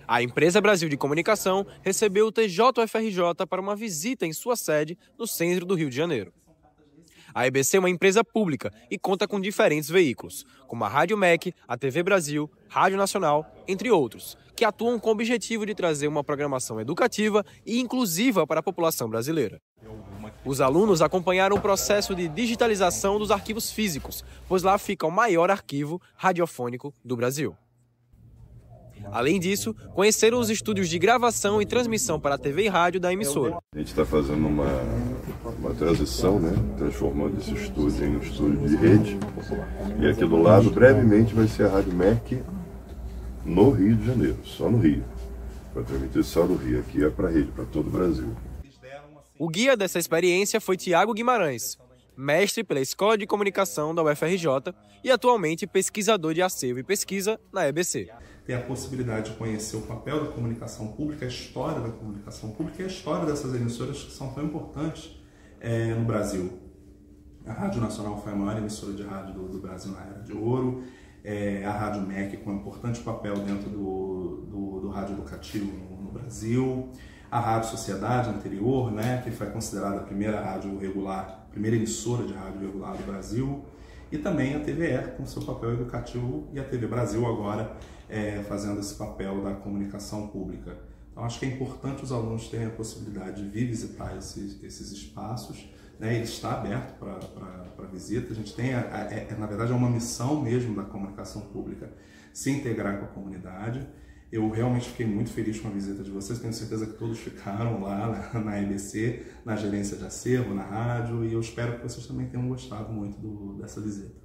A Empresa Brasil de Comunicação recebeu o TJUFRJ para uma visita em sua sede no centro do Rio de Janeiro. A EBC é uma empresa pública e conta com diferentes veículos, como a Rádio MEC, a TV Brasil, Rádio Nacional, entre outros, que atuam com o objetivo de trazer uma programação educativa e inclusiva para a população brasileira. Os alunos acompanharam o processo de digitalização dos arquivos físicos, pois lá fica o maior arquivo radiofônico do Brasil. Além disso, conheceram os estúdios de gravação e transmissão para a TV e rádio da emissora. A gente está fazendo uma transição, né? Transformando esse estúdio em um estúdio de rede. E aqui do lado, brevemente, vai ser a Rádio MEC no Rio de Janeiro, só no Rio. Para transmitir só no Rio, aqui é para a rede, para todo o Brasil. O guia dessa experiência foi Tiago Guimarães, mestre pela Escola de Comunicação da UFRJ e atualmente pesquisador de acervo e pesquisa na EBC. Ter a possibilidade de conhecer o papel da comunicação pública, a história da comunicação pública e a história dessas emissoras que são tão importantes no Brasil. A Rádio Nacional foi a maior emissora de rádio do Brasil na Era de Ouro, a Rádio MEC com um importante papel dentro do rádio educativo no Brasil, a Rádio Sociedade anterior, né, que foi considerada a primeira rádio regular, primeira emissora de rádio regular do Brasil, e também a TVE com seu papel educativo e a TV Brasil agora fazendo esse papel da comunicação pública. Então acho que é importante os alunos terem a possibilidade de vir visitar esses espaços, né? Ele está aberto para visita. A gente tem, na verdade, é uma missão mesmo da comunicação pública se integrar com a comunidade. Eu realmente fiquei muito feliz com a visita de vocês, tenho certeza que todos ficaram lá na EBC, na gerência de acervo, na rádio, e eu espero que vocês também tenham gostado muito dessa visita.